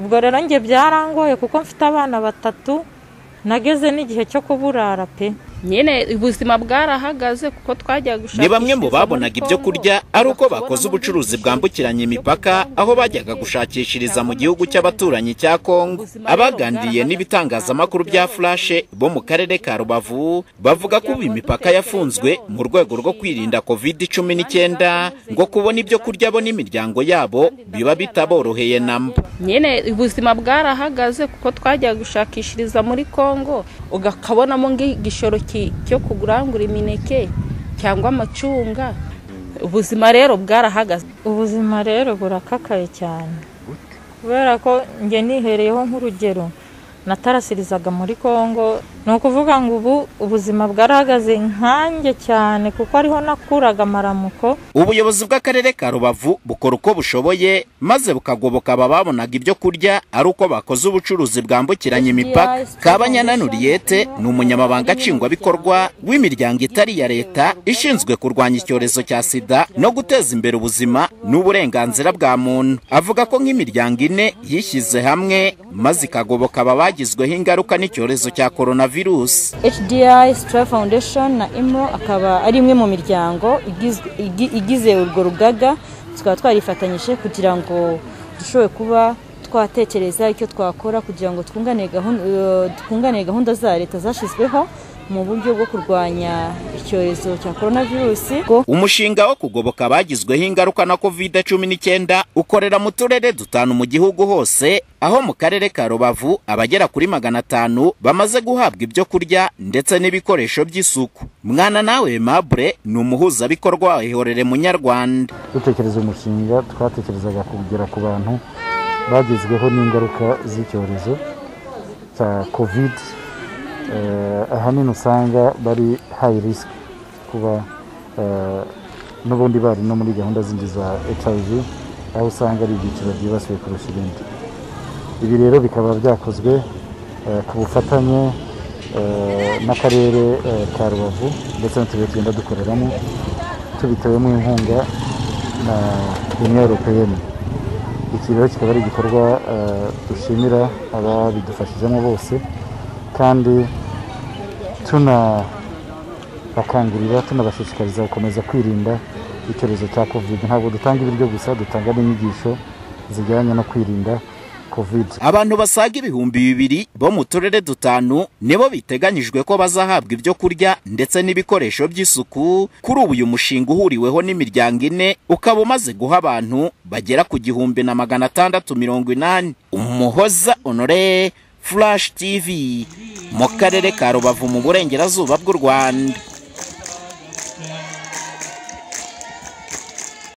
ubwo rero nge byarangoye kuko mfite abana 3 nageze n'igihe cyo kuburara pe. Nyene ubuzima bwarahagaze kuko twajya gushaka. Ni bamwe mu babonaga ibyo kurya ari uko bakoze ubucuruzi bwambukiranya imipaka aho bajyaga gushakishiriza mu gihugu cy'abaturanyi cya Kongo. Abagandiye n'ibitangazamakuru bya Flash bo mu karere ka Rubavu bavuga ko imipaka yafunzwe mu rwego rwo kwirinda COVID-19 ngo kubona ibyo kurya bo n'imiryango yabo biba bitaboroheye namba. Nyene ubuzima bwarahagaze kuko twajya gushakishiriza muri Kongo ugakabonamo ngishoro cyo kugurangura imineke cyangwa amacunga. Ubuzima rero bwarahagaze. Ubuzima rero burakakaye cyane kubera ko nge nihereyeho nk'urugero natarasirizaga muri Kongo. No kuvuga ngo ubu ubuzima bwarahagaze nkanjye cyane kuko ariho nakuraga amaramuko. Ubuyobozi bw'akarere ka Rubavu bukora uko bushoboye maze bukagoboka ababonaga ibyo kurya ari uko bakoze ubucuruzi bwambukiranya imipaka. Kabanyana Nuriyete ni umunyamabanga nshingwabikorwa w'imiryango itari ya leta ishinzwe kurwanya icyorezo cya sida no guteza imbere ubuzima n'uburenganzira bwa muntu. Avuga ko nk'imiryango 4 yishyize hamwe maze ikagoboka ababagizweho ingaruka n'icyorezo cya coronavirus. HDI Star Foundation na IMRO akaba ari imwe mu miryango igize urwo rugaga, tukaba twarifatanyije kugira ngo dushoboye kuba twatekereza icyo twakora kugira ngo twungane gahunda za leta zashyizweho mu buryo bwo kurwanya icyorezo cya coronavirus. Umushinga wo kugoboka abagizweho ingaruka na COVID-19 ukorera mu turere 5 mu gihugu hose, aho mu karere ka Rubavu abagera kuri 500 bamaze guhabwa ibyo kurya ndetse n'ibikoresho by'isuku. Mwana nawe Mabure ni umuhuza bikorwa Honoré munyarwanda. Dutekereza umushinga twatekerezaga kugera ku bantu bagizweho n'ingaruka z'icyorezo cya COVID. Ahanini usanga bari high risk kuba n'ubundi bari no muri gahunda zindi za HIV, aho usanga ari ibyiciro byibasiwe kurusha ibindi. Ibi rero bikaba byakozwe ku bufatanye n'akarere ka Rubavu ndetse n'uturere tugenda dukoreramo tubitewemo inkunga na Union Européenne. Iki rero kikaba ari igikorwa dushimira ababidufashijemo bose kandi tunabakangurira tunabashishikariza gukomeza kwirinda icyorezo cya COVID. Ntabwo dutanga ibiryo gusa, dutanga n'inyigisho zijyanye no kwirinda COVID. Abantu basaga 2,000 bo mu turere 5 nibo biteganyijwe ko bazahabwa ibyo kurya ndetse n'ibikoresho by'isuku. Kuri ubu uyu mushinga uhuriweho n'imiryango 4 ukaba umaze guha abantu bagera ku 1,680. Umuhoza Honoré, Flash TV mu karere ka Rubavu mu burengerazuba bw'u Rwanda.